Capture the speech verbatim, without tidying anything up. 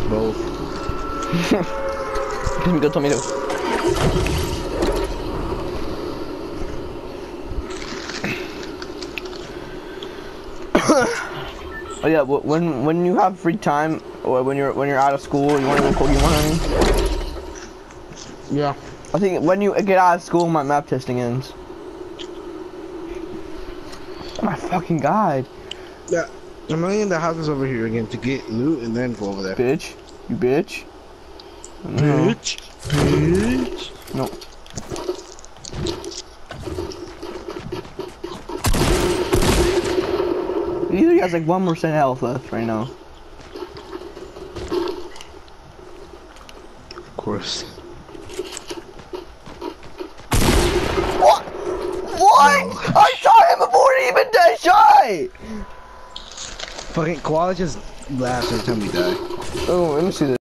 Both. Go tomato. Oh yeah, when when you have free time, or when you're when you're out of school, you want to go Pokemon hunting? Yeah. I think when you get out of school, my map testing ends. Oh my fucking god. Yeah. I'm gonna in the houses over here again to get loot and then go over there. Bitch. You bitch. Bitch. No. Bitch. No. He has like one percent health left right now. Of course. What? What? No. I saw him before he even did shot! Fucking koala just laughs every time we die. Oh, let me see this.